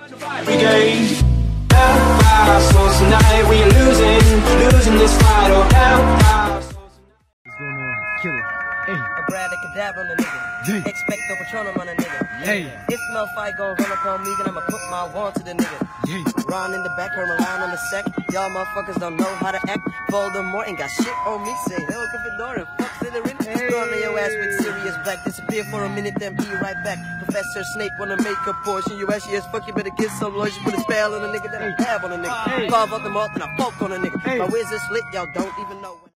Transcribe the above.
Every game, so tonight we are losing this fight. Oh, what's going on? Killer. Hey. A Bradley on the nigga. Expecto Patronum on a nigga. Hey. If no fight gon' run up on me, then I'ma put my wand to the nigga. Ron in the back, her line on the sec. Y'all motherfuckers don't know how to act. Voldemort ain't got shit on me. Say hell Gryffindor and fuck Slytherin. Storm on your ass with Sirius Black. Disappear for a minute, then be right back. Professor Snape wanna make a portion. You ashy as fuck, you better get some lotion. Put a spell on a nigga that I have on a nigga. Carve up the mouth and I poke on a nigga. My wizard slit, y'all don't even know.